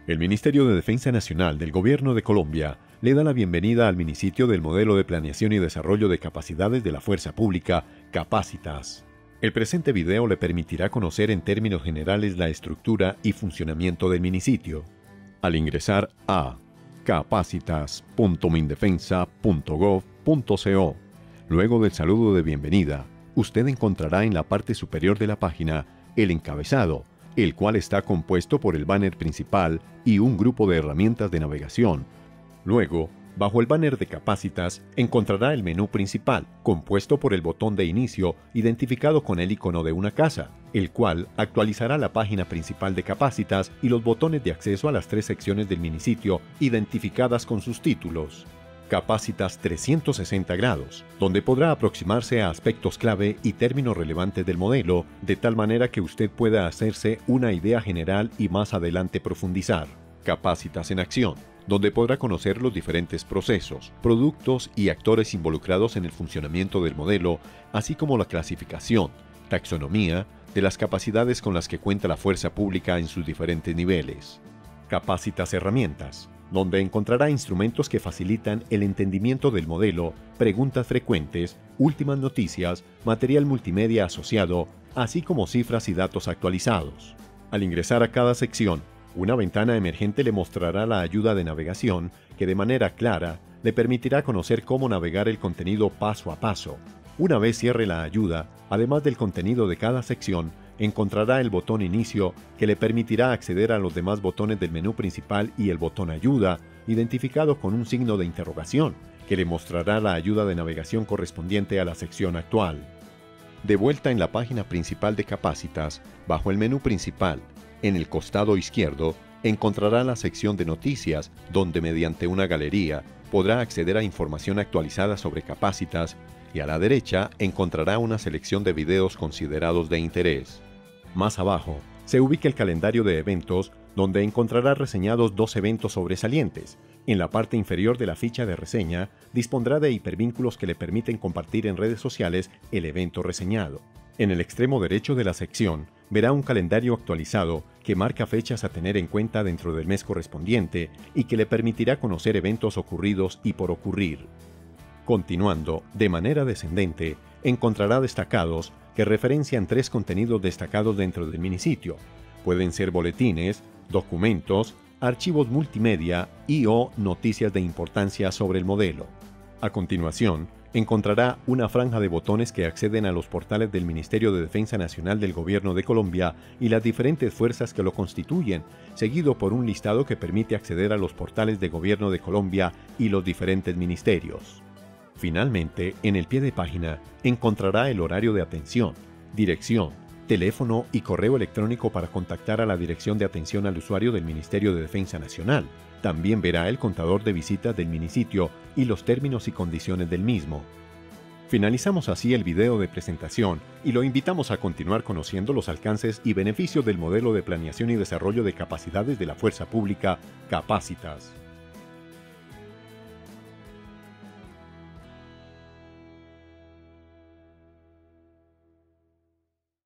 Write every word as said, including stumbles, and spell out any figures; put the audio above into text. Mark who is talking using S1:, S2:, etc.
S1: El Ministerio de Defensa Nacional del Gobierno de Colombia le da la bienvenida al minisitio del Modelo de Planeación y Desarrollo de Capacidades de la Fuerza Pública, Capacitas. El presente video le permitirá conocer en términos generales la estructura y funcionamiento del minisitio. Al ingresar a capacitas punto mindefensa punto gov punto co, luego del saludo de bienvenida, usted encontrará en la parte superior de la página el encabezado, el cual está compuesto por el banner principal y un grupo de herramientas de navegación. Luego, bajo el banner de Capacitas, encontrará el menú principal, compuesto por el botón de inicio identificado con el icono de una casa, el cual actualizará la página principal de Capacitas y los botones de acceso a las tres secciones del minisitio identificadas con sus títulos. Capacitas trescientos sesenta grados, donde podrá aproximarse a aspectos clave y términos relevantes del modelo, de tal manera que usted pueda hacerse una idea general y más adelante profundizar. Capacitas en acción, donde podrá conocer los diferentes procesos, productos y actores involucrados en el funcionamiento del modelo, así como la clasificación, taxonomía, de las capacidades con las que cuenta la fuerza pública en sus diferentes niveles. Capacitas herramientas, donde encontrará instrumentos que facilitan el entendimiento del modelo, preguntas frecuentes, últimas noticias, material multimedia asociado, así como cifras y datos actualizados. Al ingresar a cada sección, una ventana emergente le mostrará la ayuda de navegación que de manera clara le permitirá conocer cómo navegar el contenido paso a paso. Una vez cierre la ayuda, además del contenido de cada sección, encontrará el botón Inicio que le permitirá acceder a los demás botones del menú principal y el botón Ayuda, identificado con un signo de interrogación, que le mostrará la ayuda de navegación correspondiente a la sección actual. De vuelta en la página principal de Capacitas, bajo el menú principal, en el costado izquierdo, encontrará la sección de Noticias, donde mediante una galería podrá acceder a información actualizada sobre Capacitas, y a la derecha encontrará una selección de videos considerados de interés. Más abajo, se ubica el calendario de eventos, donde encontrará reseñados dos eventos sobresalientes. En la parte inferior de la ficha de reseña, dispondrá de hipervínculos que le permiten compartir en redes sociales el evento reseñado. En el extremo derecho de la sección, verá un calendario actualizado que marca fechas a tener en cuenta dentro del mes correspondiente y que le permitirá conocer eventos ocurridos y por ocurrir. Continuando, de manera descendente, encontrará destacados que referencian tres contenidos destacados dentro del minisitio. Pueden ser boletines, documentos, archivos multimedia y o noticias de importancia sobre el modelo. A continuación, encontrará una franja de botones que acceden a los portales del Ministerio de Defensa Nacional del Gobierno de Colombia y las diferentes fuerzas que lo constituyen, seguido por un listado que permite acceder a los portales de Gobierno de Colombia y los diferentes ministerios. Finalmente, en el pie de página, encontrará el horario de atención, dirección, teléfono y correo electrónico para contactar a la Dirección de Atención al Usuario del Ministerio de Defensa Nacional. También verá el contador de visitas del minisitio y los términos y condiciones del mismo. Finalizamos así el video de presentación y lo invitamos a continuar conociendo los alcances y beneficios del Modelo de Planeación y Desarrollo de Capacidades de la Fuerza Pública, Capacitas.